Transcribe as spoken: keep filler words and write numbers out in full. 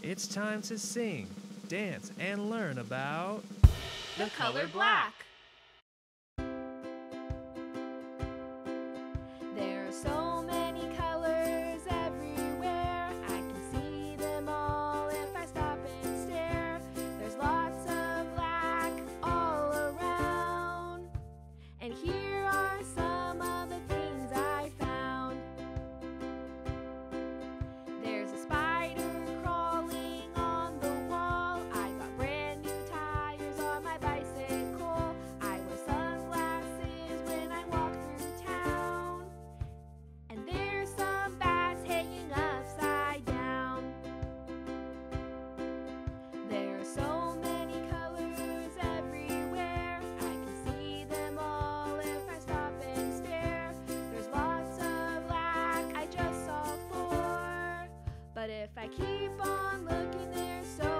It's time to sing, dance, and learn about The color black. There are so many colors everywhere. I can see them all if I stop and stare. There's lots of black all around. And here are some of the things I found. There's a spider crawling on the wall. I got brand new tires on my bicycle. I wear sunglasses when I walk through town. And there's some bats hanging upside down. There are so many colors everywhere. I can see them all if I stop and stare. There's lots of black, I just saw four. But if I keep on looking, there's so